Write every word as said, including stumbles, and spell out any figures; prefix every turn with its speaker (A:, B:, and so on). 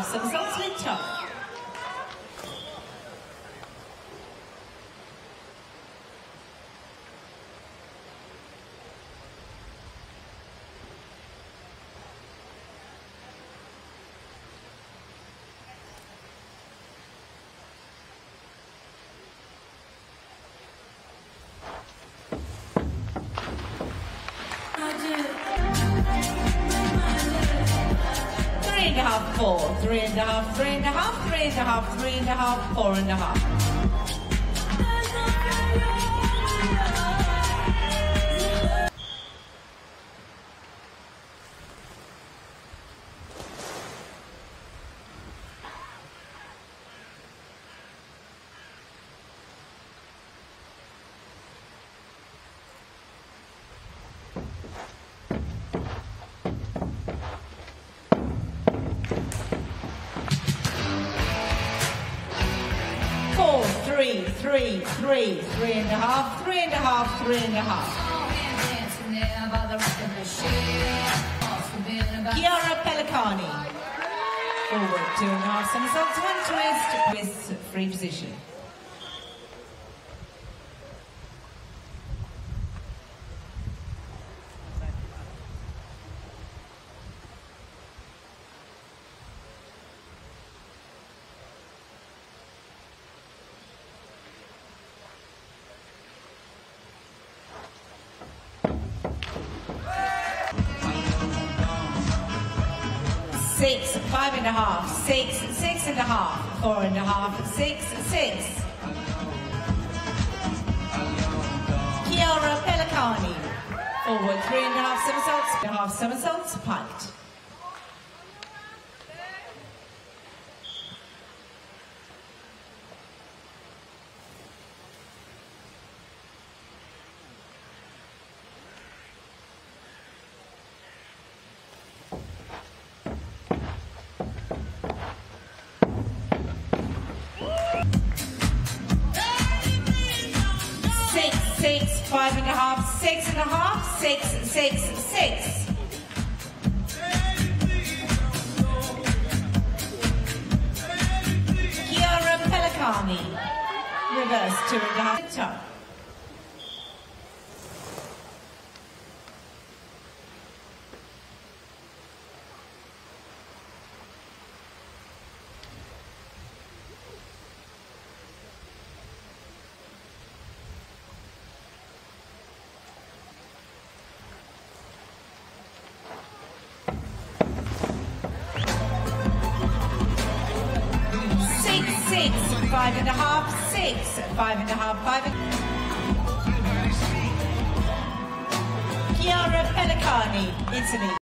A: somersaults lid tuck. Three and a half, four, three and a half, three and a half, three and a half, three and a half, four and a half. Three, three, three, three and a half, three and a half, three and a half. Chiara Pellicani. Forward, two and a half somersaults, one twist, twist, free position. Six, five and a half, six, six and a half, four and a half, six, six. Chiara Pellicani. Forward, three and a half somersaults, and a half somersaults, piked. Six, five and a half, six and a half, six, six, six. Chiara Pellicani. Reverse, two and a half, tuck. Six, five and a half, six, five and a half, five and Chiara Pellicani, Italy.